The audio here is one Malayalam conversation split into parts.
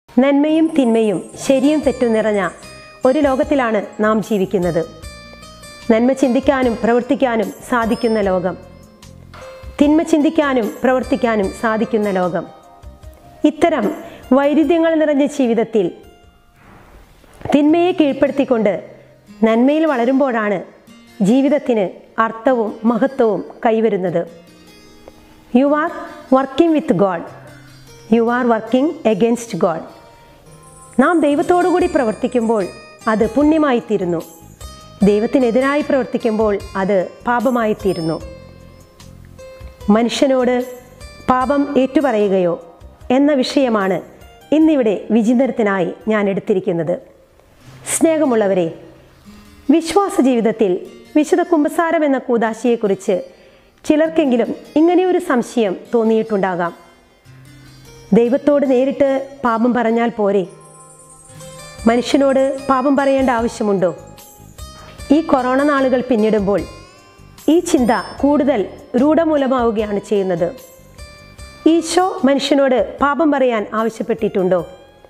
നന്മയും തിന്മയും ശരിയും തെറ്റും നിറഞ്ഞ ഒരു ലോകത്തിലാണ് നാം ജീവിക്കുന്നത്. നന്മ ചിന്തിക്കാനും പ്രവർത്തിക്കാനും സാധിക്കുന്ന ലോകം, തിന്മ ചിന്തിക്കാനും പ്രവർത്തിക്കാനും സാധിക്കുന്ന ലോകം. ഇത്തരം വൈരുദ്ധ്യങ്ങൾ നിറഞ്ഞ ജീവിതത്തിൽ തിന്മയെ കീഴ്പ്പെടുത്തിക്കൊണ്ട് നന്മയിൽ വളരുമ്പോഴാണ് ജീവിതത്തിന് അർത്ഥവും മഹത്വവും കൈവരുന്നത്. You are working with God, you are working against God. നാം ദൈവത്തോടുകൂടി പ്രവർത്തിക്കുമ്പോൾ അത് പുണ്യമായിത്തീരുന്നു. ദൈവത്തിനെതിരായി പ്രവർത്തിക്കുമ്പോൾ അത് പാപമായിത്തീരുന്നു. മനുഷ്യനോട് പാപം ഏറ്റുപറയുകയോ എന്ന വിഷയമാണ് ഇന്നിവിടെ വിചിന്തനത്തിനായി ഞാൻ എടുത്തിരിക്കുന്നത്. സ്നേഹമുള്ളവരെ, വിശ്വാസ ജീവിതത്തിൽ വിശുദ്ധ കുമ്പസാരം എന്ന കൂദാശയെക്കുറിച്ച് ചിലർക്കെങ്കിലും ഇങ്ങനെയൊരു സംശയം തോന്നിയിട്ടുണ്ടാകാം. ദൈവത്തോട് നേരിട്ട് പാപം പറഞ്ഞാൽ പോരെ? മനുഷ്യനോട് പാപം പറയേണ്ട ആവശ്യമുണ്ടോ? ഈ കൊറോണ നാളുകൾ പിന്നിടുമ്പോൾ ഈ ചിന്ത കൂടുതൽ രൂഢമൂലമാവുകയാണ് ചെയ്യുന്നത്. ഈശോ മനുഷ്യനോട് പാപം പറയാൻ ആവശ്യപ്പെട്ടിട്ടുണ്ടോ?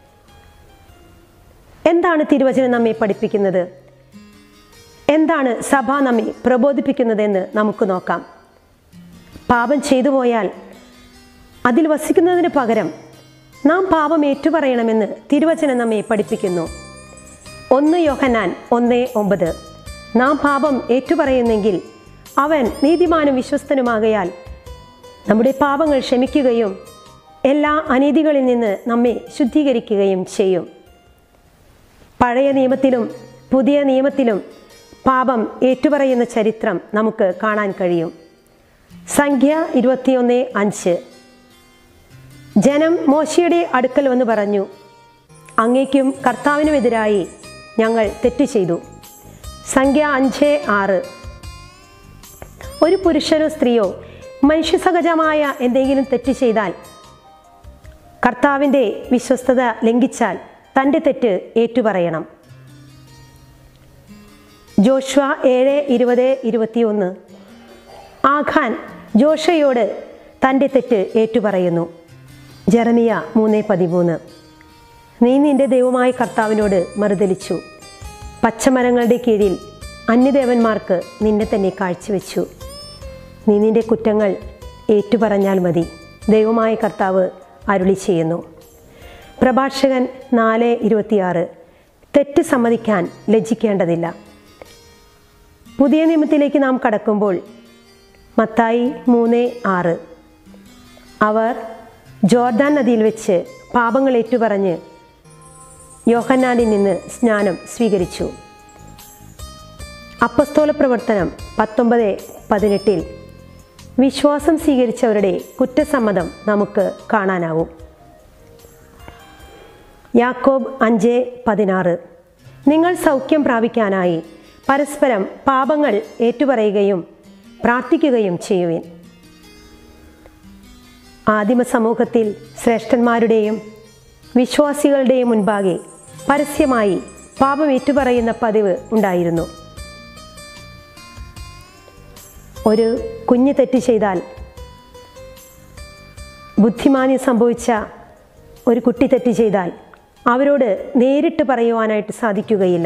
എന്താണ് തിരുവചനം നമ്മെ പഠിപ്പിക്കുന്നത്? എന്താണ് സഭ നമ്മെ പ്രബോധിപ്പിക്കുന്നതെന്ന് നമുക്ക് നോക്കാം. പാപം ചെയ്തു പോയാൽ അതിൽ വസിക്കുന്നതിന് പകരം നാം പാപം ഏറ്റുപറയണമെന്ന് തിരുവചനം നമ്മെ പഠിപ്പിക്കുന്നു. 1 യോഹന്നാൻ 1:9. നാം പാപം ഏറ്റുപറയുന്നെങ്കിൽ അവൻ നീതിമാനും വിശ്വസ്തനുമാകയാൽ നമ്മുടെ പാപങ്ങൾ ക്ഷമിക്കുകയും എല്ലാ അനീതികളിൽ നിന്ന് നമ്മെ ശുദ്ധീകരിക്കുകയും ചെയ്യും. പഴയ നിയമത്തിലും പുതിയ നിയമത്തിലും പാപം ഏറ്റുപറയുന്ന ചരിത്രം നമുക്ക് കാണാൻ കഴിയും. സംഖ്യ 21:5. ജനം മോശയുടെ അടുക്കൽ വന്ന് പറഞ്ഞു, അങ്ങേക്കും കർത്താവിനുമെതിരായി ഞങ്ങൾ തെറ്റ് ചെയ്തു. സംഖ്യ 5:6. ഒരു പുരുഷനോ സ്ത്രീയോ മനുഷ്യസഹജമായ എന്തെങ്കിലും തെറ്റ് ചെയ്താൽ, കർത്താവിൻ്റെ വിശ്വസ്തത ലംഘിച്ചാൽ തൻ്റെ തെറ്റ് ഏറ്റുപറയണം. ജോഷുവ 7:20-21. ആഖാൻ ജോഷയോട് തൻ്റെ തെറ്റ് ഏറ്റുപറയുന്നു. ജെറമിയ 3:13. നീ നിന്റെ ദൈവമായ കർത്താവിനോട് മറുതലിച്ചു, പച്ചമരങ്ങളുടെ കീഴിൽ അന്യദേവന്മാർക്ക് നിന്നെ തന്നെ കാഴ്ചവെച്ചു. നീ നിന്റെ കുറ്റങ്ങൾ ഏറ്റുപറഞ്ഞാൽ മതി, ദൈവമായ കർത്താവ് അരുളി ചെയ്യുന്നു. പ്രഭാഷകൻ 4:26. തെറ്റ് സമ്മതിക്കാൻ ലജ്ജിക്കേണ്ടതില്ല. പുതിയ നിയമത്തിലേക്ക് നാം കടക്കുമ്പോൾ മത്തായി 3:6. അവർ ജോർദാൻ നദിയിൽ വെച്ച് പാപങ്ങൾ ഏറ്റുപറഞ്ഞ് യോഹന്നാനിൽ നിന്ന് സ്നാനം സ്വീകരിച്ചു. അപ്പസ്തോല പ്രവർത്തനം 19:18. വിശ്വാസം സ്വീകരിച്ചവരുടെ കുറ്റസമ്മതം നമുക്ക് കാണാനാവും. യാക്കോബ് 5:16. നിങ്ങൾ സൗഖ്യം പ്രാപിക്കാനായി പരസ്പരം പാപങ്ങൾ ഏറ്റുപറയുകയും പ്രാർത്ഥിക്കുകയും ചെയ്യുവിൻ. ആദിമ സമൂഹത്തിൽ ശ്രേഷ്ഠന്മാരുടെയും വിശ്വാസികളുടെയും മുൻപാകെ പരസ്യമായി പാപം ഏറ്റുപറയുന്ന പതിവ് ഉണ്ടായിരുന്നു. ഒരു കുഞ്ഞ് തെറ്റ് ചെയ്താൽ, ബുദ്ധിമാന്യം സംഭവിച്ച ഒരു കുട്ടി തെറ്റ് ചെയ്താൽ അവരോട് നേരിട്ട് പറയുവാനായിട്ട് സാധിക്കുകയില്ല.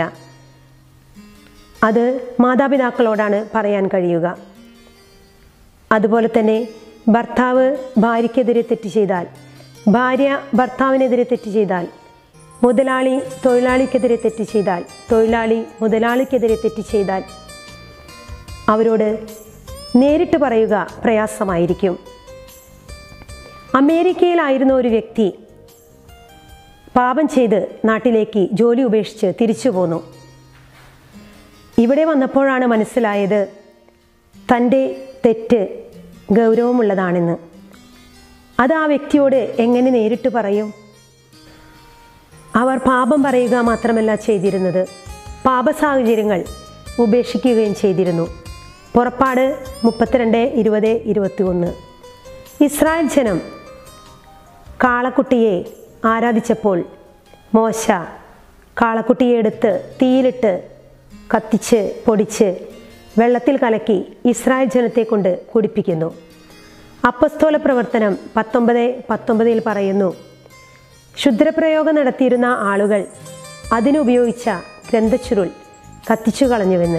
അത് മാതാപിതാക്കളോടാണ് പറയാൻ കഴിയുക. അതുപോലെ തന്നെ ഭർത്താവ് ഭാര്യയ്ക്കെതിരെ തെറ്റ് ചെയ്താൽ, ഭാര്യ ഭർത്താവിനെതിരെ തെറ്റ് ചെയ്താൽ, മുതലാളി തൊഴിലാളിക്കെതിരെ തെറ്റ് ചെയ്താൽ, തൊഴിലാളി മുതലാളിക്കെതിരെ തെറ്റ് ചെയ്താൽ അവരോട് നേരിട്ട് പറയുക പ്രയാസമായിരിക്കും. അമേരിക്കയിലായിരുന്ന ഒരു വ്യക്തി പാപം ചെയ്ത് നാട്ടിലേക്ക് ജോലി ഉപേക്ഷിച്ച് തിരിച്ചു പോന്നു. ഇവിടെ വന്നപ്പോഴാണ് മനസ്സിലായത് തൻ്റെ തെറ്റ് ഗൗരവമുള്ളതാണെന്ന്. അത് ആ വ്യക്തിയോട് എങ്ങനെ നേരിട്ട് പറയും? അവർ പാപം പറയുക മാത്രമല്ല ചെയ്തിരുന്നത്, പാപസാഹചര്യങ്ങൾ ഉപേക്ഷിക്കുകയും ചെയ്തിരുന്നു. പുറപ്പാട് 32:20-21. ഇസ്രായേൽ ജനം കാളക്കുട്ടിയെ ആരാധിച്ചപ്പോൾ മോശ കാളക്കുട്ടിയെ എടുത്ത് തീയിലിട്ട് കത്തിച്ച് പൊടിച്ച് വെള്ളത്തിൽ കലക്കി ഇസ്രായേൽ ജനത്തെ കൊണ്ട് കുടിപ്പിക്കുന്നു. അപ്പസ്തോല പ്രവർത്തനം 19:19 പറയുന്നു, ക്ഷുദ്രപ്രയോഗം നടത്തിയിരുന്ന ആളുകൾ അതിനുപയോഗിച്ച ഗ്രന്ഥച്ചുരുൾ കത്തിച്ചു കളഞ്ഞുവെന്ന്.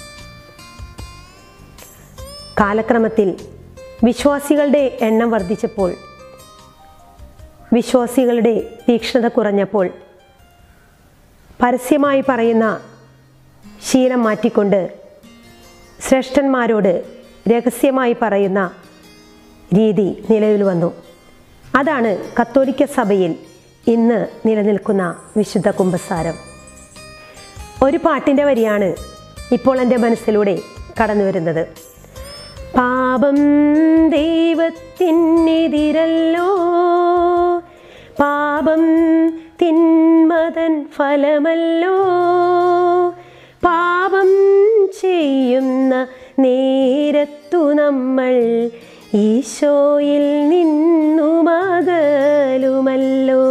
കാലക്രമത്തിൽ വിശ്വാസികളുടെ എണ്ണം വർദ്ധിച്ചപ്പോൾ, വിശ്വാസികളുടെ തീക്ഷ്ണത കുറഞ്ഞപ്പോൾ പരസ്യമായി പറയുന്ന ശീലം മാറ്റിക്കൊണ്ട് ശ്രേഷ്ഠന്മാരോട് രഹസ്യമായി പറയുന്ന രീതി നിലവിൽ വന്നു. അതാണ് കത്തോലിക്ക സഭയിൽ ഇന്ന് നിലനിൽക്കുന്ന വിശുദ്ധ കുമ്പസാരം. ഒരു പാട്ടിൻ്റെ വരിയാണ് ഇപ്പോൾ എൻ്റെ മനസ്സിലൂടെ കടന്നു വരുന്നത്. പാപം ദൈവത്തിനെതിരല്ലോ, പാപം തിന്മതൻ ഫലമല്ലോ, പാപം ചെയ്യുന്ന നേരത്തു നമ്മൾ ഈശോയിൽ നിന്നുമകലുമല്ലോ.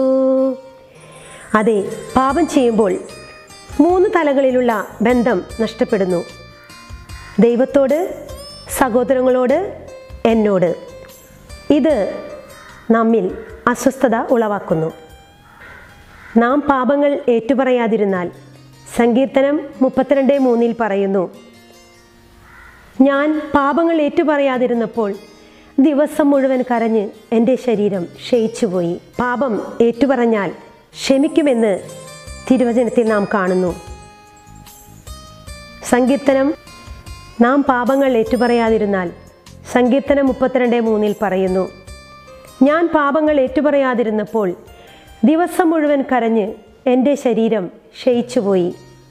അതെ, പാപം ചെയ്യുമ്പോൾ 3 തലങ്ങളിലുള്ള ബന്ധം നഷ്ടപ്പെടുന്നു. ദൈവത്തോട്, സഹോദരങ്ങളോട്, എന്നോട്. ഇത് നമ്മിൽ അസ്വസ്ഥത ഉളവാക്കുന്നു. നാം പാപങ്ങൾ ഏറ്റുപറയാതിരുന്നാൽ സങ്കീർത്തനം 32:3 പറയുന്നു, ഞാൻ പാപങ്ങൾ ഏറ്റുപറയാതിരുന്നപ്പോൾ ദിവസം മുഴുവൻ കരഞ്ഞ് എൻ്റെ ശരീരം ക്ഷയിച്ചുപോയി. പാപം ഏറ്റുപറഞ്ഞാൽ ക്ഷമിക്കുമെന്ന് തിരുവചനത്തിൽ നാം കാണുന്നു. സങ്കീർത്തനം നാം പാപങ്ങൾ ഏറ്റുപറയാതിരുന്നാൽ സങ്കീർത്തനം 32:3 പറയുന്നു, ഞാൻ പാപങ്ങൾ ഏറ്റുപറയാതിരുന്നപ്പോൾ ദിവസം മുഴുവൻ കരഞ്ഞ് എൻ്റെ ശരീരം ക്ഷയിച്ചുപോയി.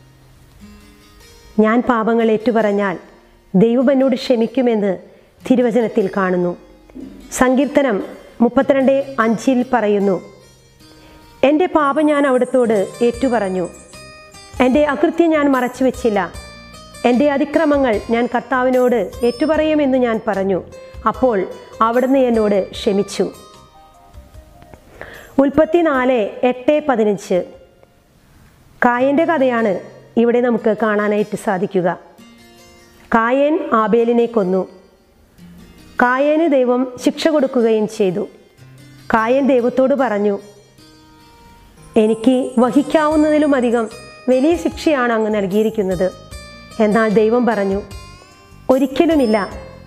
ഞാൻ പാപങ്ങൾ ഏറ്റുപറഞ്ഞാൽ ദൈവം എന്നോട് ക്ഷമിക്കുമെന്ന് തിരുവചനത്തിൽ കാണുന്നു. സങ്കീർത്തനം 32:5 പറയുന്നു, എൻ്റെ പാപം ഞാൻ അവിടുത്തോട് ഏറ്റുപറഞ്ഞു, എൻ്റെ അകൃത്യം ഞാൻ മറച്ചു വെച്ചില്ല, എൻ്റെ അതിക്രമങ്ങൾ ഞാൻ കർത്താവിനോട് ഏറ്റുപറയുമെന്ന് ഞാൻ പറഞ്ഞു, അപ്പോൾ അവിടുന്ന് എന്നോട് ക്ഷമിച്ചു. ഉൽപ്പത്തി 4:8-15 കായൻ്റെ കഥയാണ് ഇവിടെ നമുക്ക് കാണാനായിട്ട് സാധിക്കുക. കായൻ ആബേലിനെ കൊന്നു. കായന് ദൈവം ശിക്ഷ കൊടുക്കുകയും ചെയ്തു. കായൻ ദൈവത്തോട് പറഞ്ഞു, എനിക്ക് വഹിക്കാവുന്നതിലും അധികം വലിയ ശിക്ഷയാണ് അങ്ങ് നൽകിയിരിക്കുന്നത്. എന്നാൽ ദൈവം പറഞ്ഞു, ഒരിക്കലുമില്ല.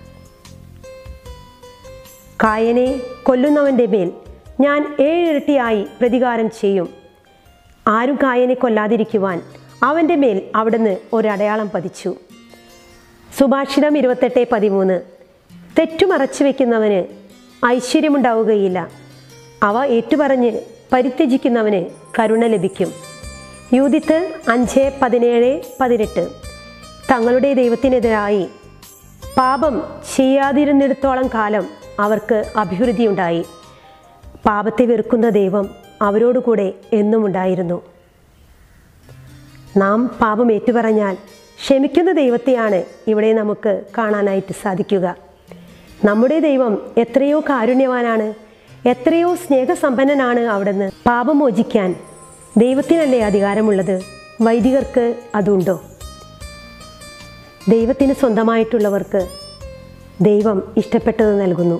കായനെ കൊല്ലുന്നവൻ്റെ മേൽ ഞാൻ 7 ഇരട്ടിയായി പ്രതികാരം ചെയ്യും. ആരും കായനെ കൊല്ലാതിരിക്കുവാൻ അവൻ്റെ മേൽ അവിടുന്ന് ഒരടയാളം പതിച്ചു. സുഭാഷിതം 28:13 തെറ്റുമറച്ചു വയ്ക്കുന്നവന് ഐശ്വര്യമുണ്ടാവുകയില്ല, അവ ഏറ്റുപറഞ്ഞ് പരിത്യജിക്കുന്നവന് കരുണ ലഭിക്കും. യൂദിത്ത് 5:17-18 തങ്ങളുടെ ദൈവത്തിനെതിരായി പാപം ചെയ്യാതിരുന്നിടത്തോളം കാലം അവർക്ക് അഭിവൃദ്ധിയുണ്ടായി. പാപത്തെ വെറുക്കുന്ന ദൈവം അവരോടുകൂടെ എന്നും ഉണ്ടായിരുന്നു. നാം പാപം ഏറ്റുപറഞ്ഞാൽ ക്ഷമിക്കുന്ന ദൈവത്തെയാണ് ഇവിടെ നമുക്ക് കാണാനായിട്ട് സാധിക്കുക. നമ്മുടെ ദൈവം എത്രയോ കാരുണ്യവാനാണ്, എത്രയോ സ്നേഹസമ്പന്നനാണ്. അവിടുന്ന് പാപം മോചിക്കാൻ ദൈവത്തിനല്ലേ അധികാരമുള്ളത്? വൈദികർക്ക് അതുണ്ടോ? ദൈവത്തിന് സ്വന്തമായിട്ടുള്ളവർക്ക് ദൈവം ഇഷ്ടപ്പെട്ടത് നൽകുന്നു.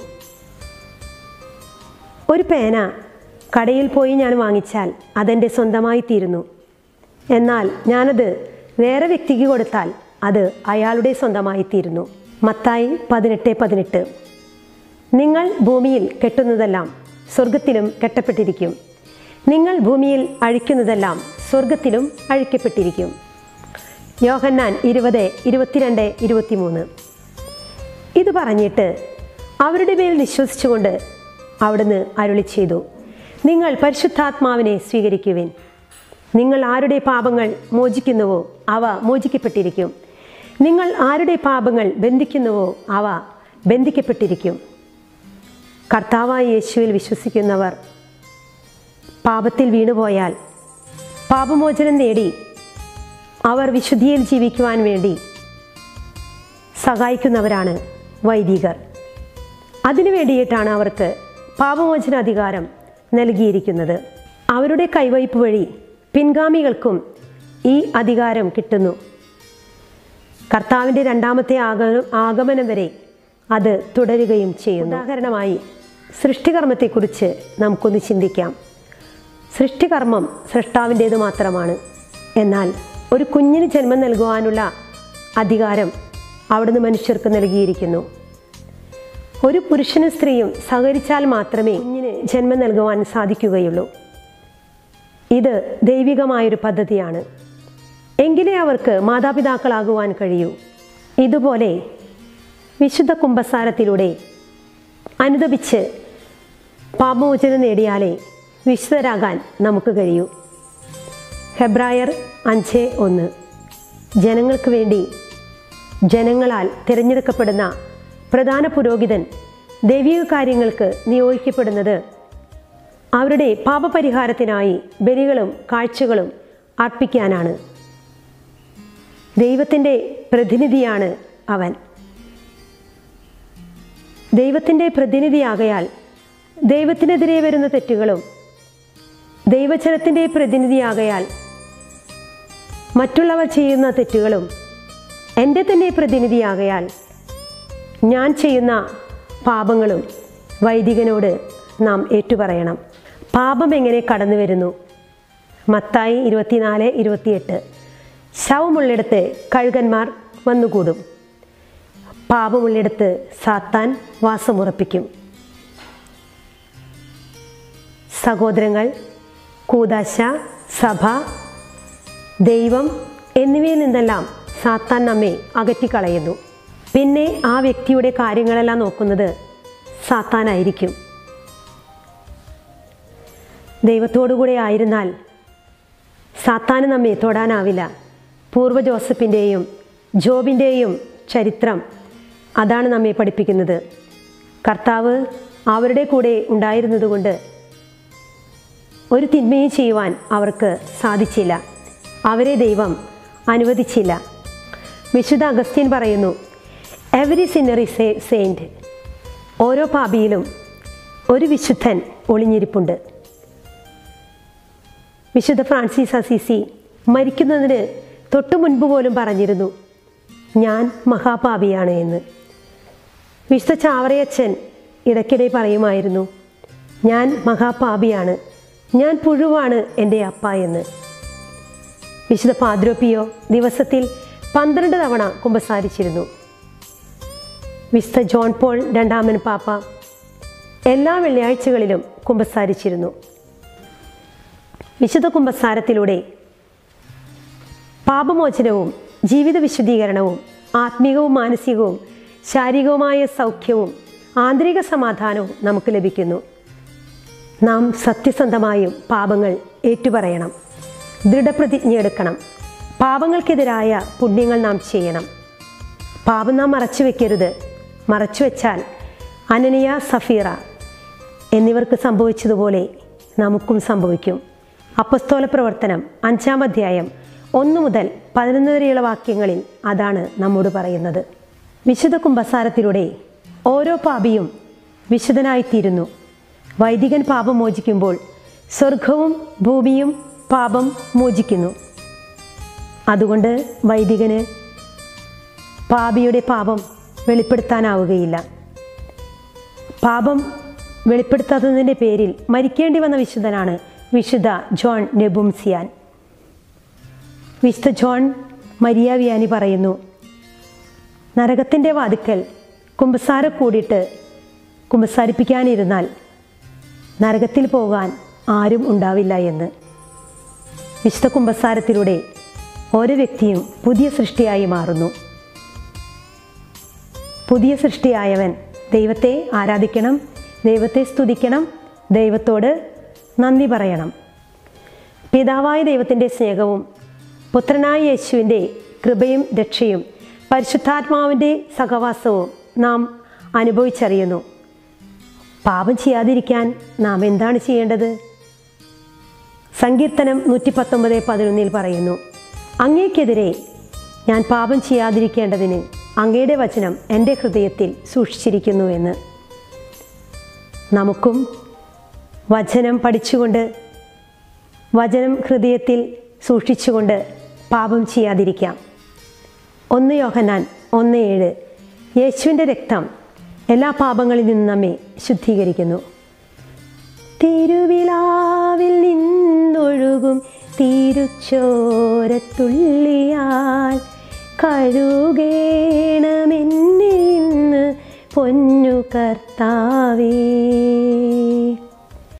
ഒരു പേന കടയിൽ പോയി ഞാൻ വാങ്ങിച്ചാൽ അതെൻ്റെ സ്വന്തമായി തീരുന്നു. എന്നാൽ ഞാനത് വേറെ വ്യക്തിക്ക് കൊടുത്താൽ അത് അയാളുടെ സ്വന്തമായി തീരുന്നു. മത്തായി 18:18 നിങ്ങൾ ഭൂമിയിൽ കെട്ടുന്നതെല്ലാം സ്വർഗത്തിലും കെട്ടപ്പെട്ടിരിക്കും, നിങ്ങൾ ഭൂമിയിൽ അഴിക്കുന്നതെല്ലാം സ്വർഗത്തിലും അഴിക്കപ്പെട്ടിരിക്കും. യോഹന്നാൻ 20:22-23 ഇത് പറഞ്ഞിട്ട് അവരുടെ മേൽ വിശ്വസിച്ചുകൊണ്ട് അവിടുന്ന് അരുളി ചെയ്തു, നിങ്ങൾ പരിശുദ്ധാത്മാവിനെ സ്വീകരിക്കുവിൻ. നിങ്ങൾ ആരുടെ പാപങ്ങൾ മോചിക്കുന്നുവോ അവ മോചിക്കപ്പെട്ടിരിക്കും, നിങ്ങൾ ആരുടെ പാപങ്ങൾ ബന്ധിക്കുന്നുവോ അവ ബന്ധിക്കപ്പെട്ടിരിക്കും. കർത്താവായ യേശുവിൽ വിശ്വസിക്കുന്നവർ പാപത്തിൽ വീണുപോയാൽ പാപമോചനം നേടി അവർ വിശുദ്ധിയിൽ ജീവിക്കുവാൻ വേണ്ടി സഹായിക്കുന്നവരാണ് വൈദികർ. അതിനു വേണ്ടിയിട്ടാണ് അവർക്ക് പാപമോചന അധികാരം നൽകിയിരിക്കുന്നത്. അവരുടെ കൈവയ്പ് വഴി പിൻഗാമികൾക്കും ഈ അധികാരം കിട്ടുന്നു. കർത്താവിൻ്റെ രണ്ടാമത്തെ ആഗമനം വരെ അത് തുടരുകയും ചെയ്യുന്നു. ഉദാഹരണമായി സൃഷ്ടികർമ്മത്തെക്കുറിച്ച് നമുക്കൊന്ന് ചിന്തിക്കാം. സൃഷ്ടികർമ്മം സൃഷ്ടാവിൻ്റേത് മാത്രമാണ്. എന്നാൽ ഒരു കുഞ്ഞിന് ജന്മം നൽകുവാനുള്ള അധികാരം അവിടുന്ന് മനുഷ്യർക്ക് നൽകിയിരിക്കുന്നു. ഒരു പുരുഷനും സ്ത്രീയും സഹകരിച്ചാൽ മാത്രമേ കുഞ്ഞിന് ജന്മം നൽകുവാൻ സാധിക്കുകയുള്ളൂ. ഇത് ദൈവികമായൊരു പദ്ധതിയാണ്. എങ്കിലേ അവർക്ക് മാതാപിതാക്കളാകുവാൻ കഴിയൂ. ഇതുപോലെ വിശുദ്ധ കുമ്പസാരത്തിലൂടെ അനുദപിച്ച് പാപമോചനം നേടിയാലേ വിശുദ്ധരാകാൻ നമുക്ക് കഴിയൂ. ഹെബ്രായർ 5:1. ജനങ്ങൾക്ക് വേണ്ടി ജനങ്ങളാൽ തിരഞ്ഞെടുക്കപ്പെടുന്ന പ്രധാന പുരോഹിതൻ ദൈവിക കാര്യങ്ങൾക്ക് നിയോഗിക്കപ്പെടുന്നത് അവരുടെ പാപപരിഹാരത്തിനായി ബലികളും കാഴ്ചകളും അർപ്പിക്കാനാണ്. ദൈവത്തിൻ്റെ പ്രതിനിധിയാണ് അവൻ. ദൈവത്തിൻ്റെ പ്രതിനിധിയാകയാൽ ദൈവത്തിനെതിരെ വരുന്ന തെറ്റുകളും, ദൈവജനത്തിൻ്റെ പ്രതിനിധിയാകയാൽ മറ്റുള്ളവർ ചെയ്യുന്ന തെറ്റുകളും, എൻ്റെ തന്നെ പ്രതിനിധിയാകയാൽ ഞാൻ ചെയ്യുന്ന പാപങ്ങളും വൈദികനോട് നാം ഏറ്റുപറയണം. പാപം എങ്ങനെ കടന്നു വരുന്നു? മത്തായി 24:28. ശവമുള്ളിടത്ത് കഴുകന്മാർ വന്നുകൂടും, പാപമുള്ളിടത്ത് സാത്താൻ വാസമുറപ്പിക്കും. സഹോദരങ്ങൾ, കൂദാശ, സഭ, ദൈവം എന്നിവയിൽ നിന്നെല്ലാം സാത്താൻ നമ്മെ അകറ്റിക്കളയുന്നു. പിന്നെ ആ വ്യക്തിയുടെ കാര്യങ്ങളെല്ലാം നോക്കുന്നത് സാത്താനായിരിക്കും. ദൈവത്തോടുകൂടെ ആയിരുന്നാൽ സാത്താന് നമ്മെ തൊടാനാവില്ല. പൂർവ്വ ജോസഫിൻ്റെയും ജോബിൻ്റെയും ചരിത്രം അതാണ് നമ്മെ പഠിപ്പിക്കുന്നത്. കർത്താവ് അവരുടെ കൂടെ ഉണ്ടായിരുന്നതുകൊണ്ട് ഒരു തിന്മയും ചെയ്യുവാൻ അവർക്ക് സാധിച്ചില്ല. അവരെ ദൈവം അനുവദിച്ചില്ല. വിശുദ്ധ അഗസ്ത്യൻ പറയുന്നു, every sinner is a saint. ഓരോ പാപിയിലും ഒരു വിശുദ്ധൻ ഒളിഞ്ഞിരിപ്പുണ്ട്. വിശുദ്ധ ഫ്രാൻസിസ് അസീസി മരിക്കുന്നതിന് തൊട്ടു മുൻപ് പോലും പറഞ്ഞിരുന്നു, ഞാൻ മഹാപാപിയാണ് എന്ന്. വിശുദ്ധ ചാവറയച്ചൻ ഇടയ്ക്കിടെ പറയുമായിരുന്നു, ഞാൻ മഹാപാപിയാണ്, ഞാൻ പുഴുവാണ് എൻ്റെ അപ്പ എന്ന്. വിശുദ്ധ പാദ്രോപ്പിയോ ദിവസത്തിൽ 12 തവണ കുമ്പസാരിച്ചിരുന്നു. വിശുദ്ധ ജോൺ പോൾ II പാപ്പ എല്ലാ വെള്ളിയാഴ്ചകളിലും കുമ്പസാരിച്ചിരുന്നു. വിശുദ്ധ കുമ്പസാരത്തിലൂടെ പാപമോചനവും ജീവിത വിശുദ്ധീകരണവും ആത്മീകവും മാനസികവും ശാരീരികവുമായ സൗഖ്യവും ആന്തരിക സമാധാനവും നമുക്ക് ലഭിക്കുന്നു. നാം സത്യസന്ധമായും പാപങ്ങൾ ഏറ്റുപറയണം, ദൃഢപ്രതിജ്ഞയെടുക്കണം. പാപങ്ങൾക്കെതിരായ പുണ്യങ്ങൾ നാം ചെയ്യണം. പാപം നാം മറച്ചു വയ്ക്കരുത്. മറച്ചുവെച്ചാൽ അനനിയ, സഫീറ എന്നിവർക്ക് സംഭവിച്ചതുപോലെ നമുക്കും സംഭവിക്കും. അപ്പസ്തോല പ്രവർത്തനം 5-ാം അധ്യായം 1 മുതൽ 11 വരെയുള്ള വാക്യങ്ങളിൽ അതാണ് നമ്മോട് പറയുന്നത്. വിശുദ്ധ കുമ്പസാരത്തിലൂടെ ഓരോ പാപിയും വിശുദ്ധനായിത്തീരുന്നു. വൈദികൻ പാപം മോചിക്കുമ്പോൾ സ്വർഗവും ഭൂമിയും പാപം മോചിക്കുന്നു. അതുകൊണ്ട് വൈദികന് പാപിയുടെ പാപം വെളിപ്പെടുത്താനാവുകയില്ല. പാപം വെളിപ്പെടുത്താത്തതിൻ്റെ പേരിൽ മരിക്കേണ്ടി വന്ന വിശുദ്ധനാണ് വിശുദ്ധ ജോൺ നെബുംസിയാൻ. വിശുദ്ധ ജോൺ മരിയ വിയാനി പറയുന്നു, നരകത്തിൻ്റെ വാതിക്കൽ കുമ്പസാരം കൂടിയിട്ട് കുമ്പസാരിപ്പിക്കാനിരുന്നാൽ നരകത്തിൽ പോകാൻ ആരും ഉണ്ടാവില്ല എന്ന്. വിശുദ്ധ കുമ്പസാരത്തിലൂടെ ഓരോ വ്യക്തിയും പുതിയ സൃഷ്ടിയായി മാറുന്നു. പുതിയ സൃഷ്ടിയായവൻ ദൈവത്തെ ആരാധിക്കണം, ദൈവത്തെ സ്തുതിക്കണം, ദൈവത്തോട് നന്ദി പറയണം. പിതാവായ ദൈവത്തിൻ്റെ സ്നേഹവും പുത്രനായ യേശുവിൻ്റെ കൃപയും രക്ഷയും പരിശുദ്ധാത്മാവിൻ്റെ സഹവാസവും നാം അനുഭവിച്ചറിയുന്നു. പാപം ചെയ്യാതിരിക്കാൻ നാം എന്താണ് ചെയ്യേണ്ടത്? സങ്കീർത്തനം 119:11 പറയുന്നു, അങ്ങേക്കെതിരെ ഞാൻ പാപം ചെയ്യാതിരിക്കേണ്ടതിന് അങ്ങയുടെ വചനം എൻ്റെ ഹൃദയത്തിൽ സൂക്ഷിച്ചിരിക്കുന്നു എന്ന്. നമുക്കും വചനം പഠിച്ചുകൊണ്ട്, വചനം ഹൃദയത്തിൽ സൂക്ഷിച്ചുകൊണ്ട് പാപം ചെയ്യാതിരിക്കാം. 1 യോഹന്നാൻ 1:7 യേശുവിൻ്റെ രക്തം എല്ലാ പാപങ്ങളിൽ നിന്നും നമ്മെ ശുദ്ധീകരിക്കുന്നു. തിരുവിലാവിൽ നിന്നൊഴുകും തിരുച്ചോരത്തുള്ളിയാൽ കഴുകേണമെന്നെ ഇന്ന് പൊന്നു കർത്താവേ.